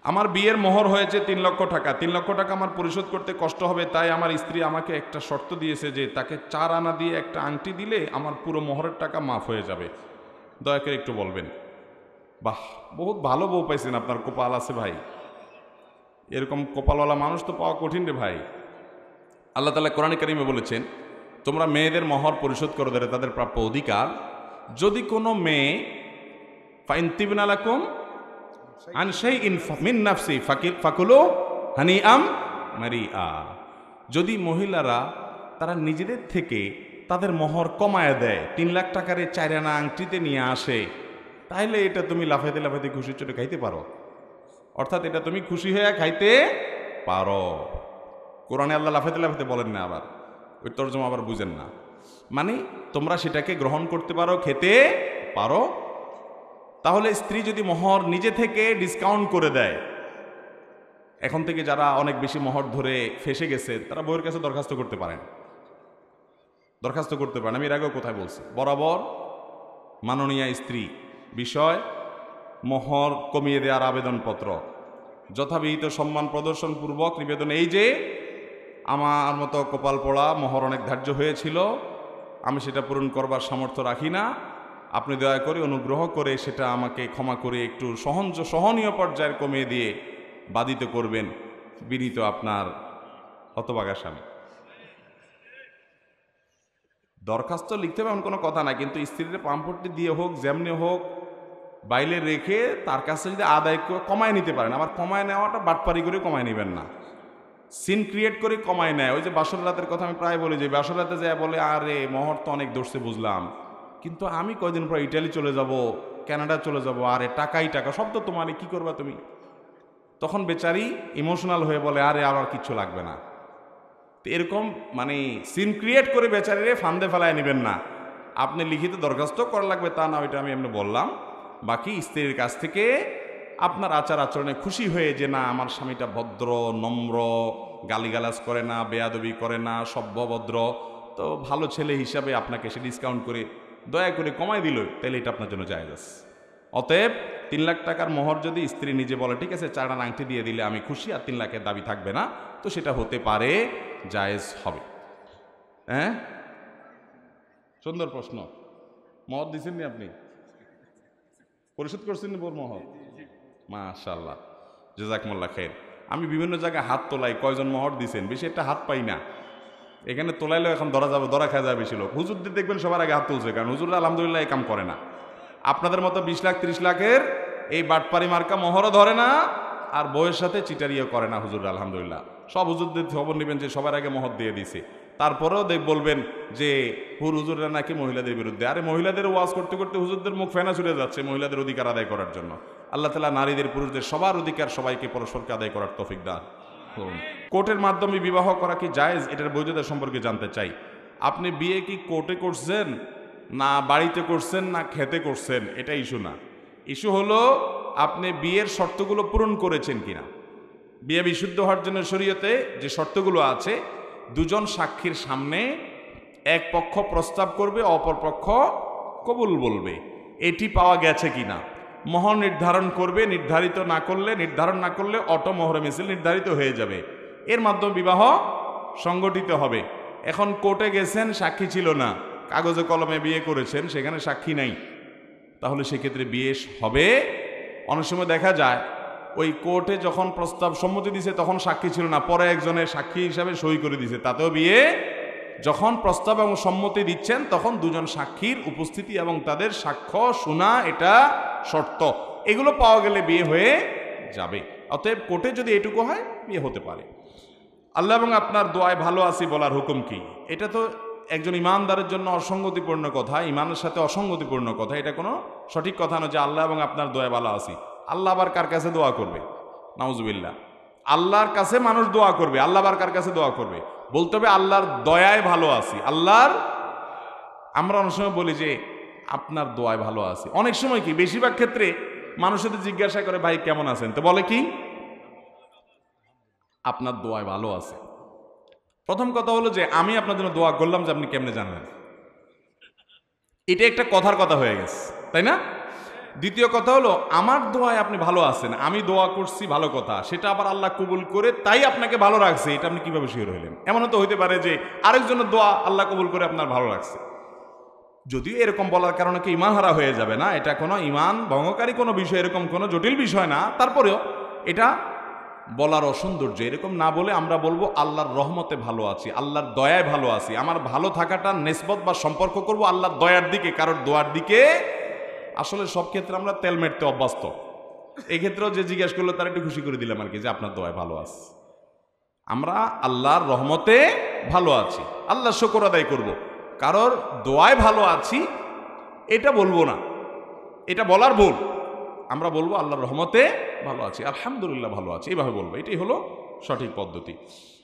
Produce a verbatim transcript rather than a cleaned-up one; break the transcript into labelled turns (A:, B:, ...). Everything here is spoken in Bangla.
A: আমার বিয়ের মোহর হয়েছে তিন লক্ষ টাকা, তিন লক্ষ টাকা আমার পরিশোধ করতে কষ্ট হবে, তাই আমার স্ত্রী আমাকে একটা শর্ত দিয়েছে যে তাকে চার আনা দিয়ে একটা আংটি দিলে আমার পুরো মোহরের টাকা মাফ হয়ে যাবে। দয়া করে একটু বলবেন। বাহ, বহুত ভালো বউ পাইছেন, আপনার কপাল আছে ভাই। এরকম কপালওয়ালা মানুষ তো পাওয়া কঠিন রে ভাই। আল্লাহ তাআলা কোরআনে কারিমে বলেছেন, তোমরা মেয়েদের মোহর পরিশোধ করে দেবে, তাদের প্রাপ্য অধিকার। যদি কোনো মেয়ে ফাইন তিবনা লাকুম আন শাইইন মিন নাফসি ফাকুলু হানিআম মারিআ, যদি মহিলারা তারা নিজেদের থেকে তাদের মোহর কমায় দেয়, তিন লাখ টাকার চার আনা আংটিতে নিয়ে আসে, তাহলে এটা তুমি লাফাইতে লাফাইতে খুশি চোটে খাইতে পারো। অর্থাৎ এটা তুমি খুশি হয়ে খাইতে পারো। কোরআনে আল্লাহ লাফাইতে লাফাইতে বলেন না, আবার ওই তর্জমা আবার বুঝেন না। মানে তোমরা সেটাকে গ্রহণ করতে পারো, খেতে পারো। তাহলে স্ত্রী যদি মোহর নিজে থেকে ডিসকাউন্ট করে দেয়, এখন থেকে যারা অনেক বেশি মোহর ধরে ফেসে গেছে তারা বউয়ের কাছে দরখাস্ত করতে পারেন, দরখাস্ত করতে পারেন। আমি এর আগেও কোথায় বলছি, বরাবর মাননীয় স্ত্রী বিষয় মোহর কমিয়ে দেওয়ার আবেদনপত্র যথাবিহিত সম্মান প্রদর্শনপূর্বক নিবেদন এই যে আমার মতো কপাল পোড়া মোহর অনেক ধার্য হয়েছিল, আমি সেটা পূরণ করবার সামর্থ্য রাখি না, আপনি দয়া করে অনুগ্রহ করে সেটা আমাকে ক্ষমা করে একটু সহজ সহনীয় পর্যায়ের কমিয়ে দিয়ে বাধিত করবেন। বিনীত আপনার হতভাগা স্বামী। দরখাস্ত লিখতে হবে এমন কোনো কথা না, কিন্তু স্ত্রীর পাম্পটি দিয়ে হোক যেমনি হোক বাইরে রেখে তার কাছে যদি আদায় কমায় নিতে পারেন। আবার কমায় নেওয়াটা বাটপারি করে কমায় নেবেন না, সিন ক্রিয়েট করে কমায় নেয়। ওই যে বাসর রাতের কথা আমি প্রায় বলি, যে বাসর রাতে যায় বলে আরে মোহর তো অনেক দর্শে বুঝলাম, কিন্তু আমি কয়দিন পর ইটালি চলে যাব, কানাডা চলে যাব, আরে টাকাই টাকা, সব তো তোমার, কি করবা তুমি? তখন বেচারি ইমোশনাল হয়ে বলে আরে আর কিচ্ছু লাগবে না। তো এরকম মানে সিন ক্রিয়েট করে বেচারিরে ফান্দে ফেলায় নেবেন না। আপনি লিখিত দরখাস্ত করা লাগবে তা না, ওইটা আমি এমনি বললাম। বাকি স্ত্রীর কাছ থেকে আপনার আচার আচরণে খুশি হয়ে যে না আমার স্বামীটা ভদ্র, নম্র, গালিগালাজ করে না, বেয়াদবি করে না, সভ্যভদ্র, তো ভালো ছেলে হিসাবে আপনাকে সে ডিসকাউন্ট করে দয়া করে কমাই দিল, তাহলে এটা আপনার জন্য জায়েজ আছে। অতএব তিন লাখ টাকার মোহর যদি স্ত্রী নিজে বলে ঠিক আছে চার আনা আংটি দিয়ে দিলে আমি খুশি, আর তিন লাখের দাবি থাকবে না, তো সেটা হতে পারে, জায়েজ হবে। হ্যাঁ, সুন্দর প্রশ্ন। মহর দিচ্ছেন নি আপনি? পরিশোধ করছেন নি বোর মোহর? মাশাআল্লাহ, জাযাকুমুল্লাহ খাইর। আমি বিভিন্ন জায়গায় হাত তোলাই, কয়জন মোহর দিচ্ছেন, বেশি একটা হাত পাই না। এখানে তোলাইলেও এখন ধরা যাবে, ধরা খাওয়া যাবে বেশি লোক। হুজুরদের দেখবেন সবার আগে হাত তুলছে, কারণ হুজুররা আলহামদুলিল্লাহ এই কাম করে না। আপনাদের মতো বিশ লাখ ত্রিশ লাখের এই বাটপারি মার্কা মোহরও ধরে না, আর বউয়ের সাথে চিটারিও করে না হুজুররা আলহামদুলিল্লাহ। সব হুজুরদের খবর নেবেন যে সবার আগে মোহর দিয়ে দিছে, তারপরেও দেখ বলবেন যে হুর হুজুররা নাকি মহিলাদের বিরুদ্ধে। আরে মহিলাদের ওয়াজ করতে করতে হুজুরদের মুখ ফেনা ছুটে যাচ্ছে মহিলাদের অধিকার আদায় করার জন্য। আল্লাহ তাআলা নারীদের পুরুষদের সবার অধিকার সবাইকে পরস্পরকে আদায় করার তৌফিক দান করুন। কোর্টের মাধ্যমে বিবাহ করা কি জায়েজ, এটার বৈধতা সম্পর্কে জানতে চাই। আপনি বিয়ে কি কোর্টে করছেন, না বাড়িতে করছেন, না খেতে করছেন, এটা ইস্যু না। ইস্যু হলো আপনি বিয়ের শর্তগুলো পূরণ করেছেন কিনা। বিয়ে বিশুদ্ধ হওয়ার জন্য শরীয়তে যে শর্তগুলো আছে, দুজন সাক্ষীর সামনে এক পক্ষ প্রস্তাব করবে, অপর পক্ষ কবুল বলবে, এটি পাওয়া গেছে কিনা। মোহর নির্ধারণ করবে, নির্ধারিত না করলে নির্ধারণ না করলে অটো মোহরে মিছিল নির্ধারিত হয়ে যাবে, এর মাধ্যমে বিবাহ সংগঠিত হবে। এখন কোর্টে গেছেন, সাক্ষী ছিল না, কাগজে কলমে বিয়ে করেছেন, সেখানে সাক্ষী নাই, তাহলে সেক্ষেত্রে বিয়ে হবে। অনেক সময় দেখা যায় ওই কোর্টে যখন প্রস্তাব সম্মতি দিছে তখন সাক্ষী ছিল না, পরে একজনের সাক্ষী হিসাবে সই করে দিছে, তাতেও বিয়ে। যখন প্রস্তাব এবং সম্মতি দিচ্ছেন তখন দুজন সাক্ষীর উপস্থিতি এবং তাদের সাক্ষ্য শোনা এটা শর্ত, এগুলো পাওয়া গেলে বিয়ে হয়ে যাবে। অতএব কোর্টে যদি এটুকু হয় বিয়ে হতে পারে। আল্লাহ এবং আপনার দোয়ায় ভালো আছি বলার হুকুম কি? এটা তো একজন ইমানদারের জন্য অসঙ্গতিপূর্ণ কথা, ইমানের সাথে অসঙ্গতিপূর্ণ কথা, এটা কোনো সঠিক কথা নয় যে আল্লাহ এবং আপনার দোয়ায় ভালো আছি। আল্লাহ আবার কার কাছে দোয়া করবে? নাউজুবিল্লাহ। আল্লাহর কাছে মানুষ দোয়া করবে, আল্লাহ আবার কার কাছে দোয়া করবে? বলতে হবে আল্লাহর দয়ায় ভালো আছি। আল্লাহর, আমরা অনেক সময় বলি যে আপনার দোয়ায় ভালো আছি, অনেক সময় কি বেশিরভাগ ক্ষেত্রে মানুষের জিজ্ঞাসা করে ভাই কেমন আছেন, তো বলে কি আপনার দোয়ায় ভালো আছে। প্রথম কথা হলো যে আমি আপনার জন্য দোয়া করলাম যে আপনি কেমনে জানলেন? এটা একটা কথার কথা হয়ে গেছে, তাই না? দ্বিতীয় কথা হলো আমার দোয়ায় আপনি ভালো আছেন, আমি দোয়া করছি ভালো কথা, সেটা আবার আল্লাহ কবুল করে তাই আপনাকে ভালো রাখছে, এটা আপনি কিভাবে শিওর হইলেন? এমনও তো হইতে পারে যে আরেকজনের দোয়া আল্লাহ কবুল করে আপনার ভালো রাখছে। যদিও এরকম বলার কারণে কি ইমান হারা হয়ে যাবে না, এটা কোনো ইমান ভঙ্গকারী কোনো বিষয়, এরকম কোনো জটিল বিষয় না। তারপরেও এটা বলার অসৌন্দর্য, এরকম না বলে আমরা বলবো আল্লাহর রহমতে ভালো আছি, আল্লাহর দয়ায় ভালো আছি। আমার ভালো থাকাটা নিসবত বা সম্পর্ক করব আল্লাহর দয়ার দিকে, কারোর দোয়ার দিকে। আসলে সব ক্ষেত্রে আমরা তেল মেরতে অভ্যস্ত। এক্ষেত্রেও যে জিজ্ঞেস করলো তার একটু খুশি করে দিলাম আর কি, যে আপনার দোয়ায় ভালো আছে। আমরা আল্লাহর রহমতে ভালো আছি, আল্লাহর শুকর আদায় করব। কারোর দোয়ায় ভালো আছি এটা বলবো না, এটা বলার ভুল। আমরা বলবো আল্লাহর রহমতে ভালো আছি, আলহামদুলিল্লাহ ভালো আছি, এইভাবে বলবো। এটাই হলো সঠিক পদ্ধতি।